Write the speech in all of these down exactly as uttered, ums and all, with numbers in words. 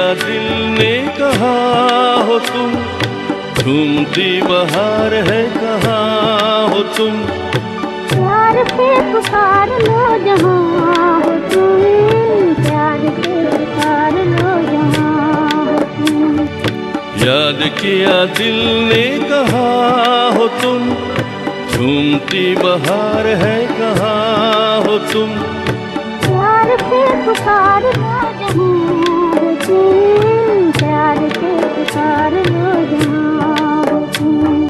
दिल ने कहा हो तुम, झूमती बहार है कहाँ हो तुम। प्यार से पुकार लो जहाँ हो तुम, प्यार से पुकार लो जहाँ हो तुम। याद किया दिल ने कहा हो तुम, झूमती बहार है कहाँ हो तुम। प्यार से पुकार लो जहाँ हो तुम, प्यार से पुकार लो जहाँ हो तुम।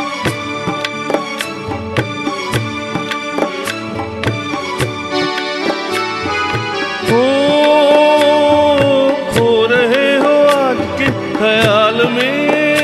ओ खो रहे हो आज के ख्याल में,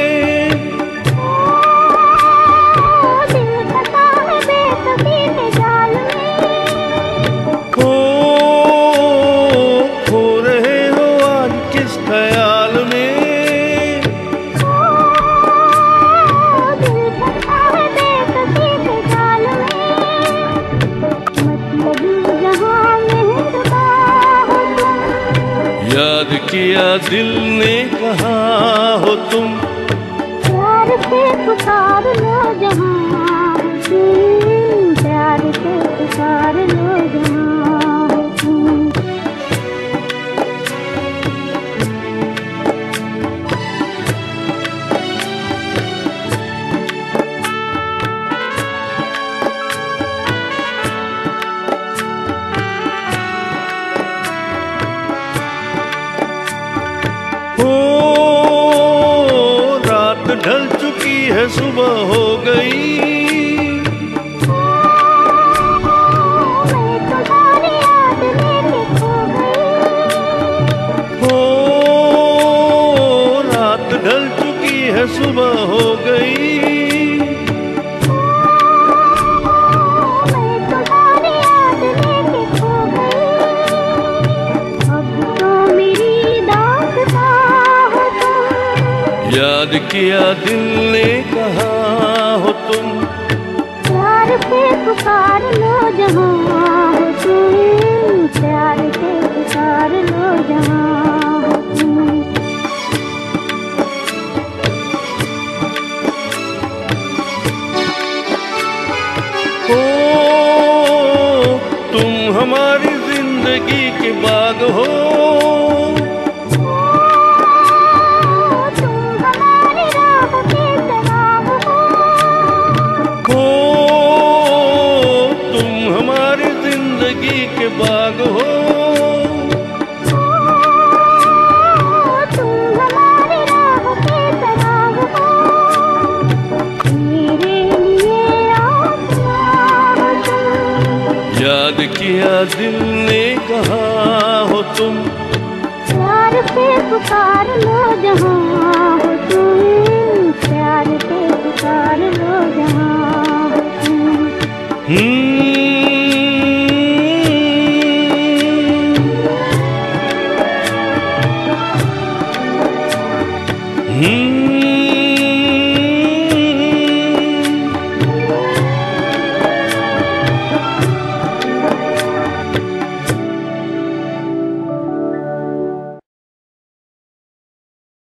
याद किया दिल ने कहा हो तुम। प्यार से पुकार लो जहाँ हो तुम, प्यार से पुकार लो जहाँ हो तुम। ढल चुकी है सुबह हो गई, मैं तुम्हारी याद लेके खो गई। हो रात ढल चुकी है सुबह हो गई, मैं तुम्हारी याद लेके खो गई। अब तो मेरी दास्तां हो तुम, याद किया दिल ने कहा हो तुम। प्यार से पुकार लो जहाँ हो तुम, प्यार से पुकार लो जहाँ हो तुम। ओ तुम हमारी जिंदगी के बाग हो, के बाग हो। तुम हमारी राह के सराग हो, मेरे लिए आसमां हो तुम। याद किया दिल ने कहा हो तुम। प्यार से पुकार लो जहाँ हो तुम, प्यार से पुकार लो जहाँ हो तुम। Hmm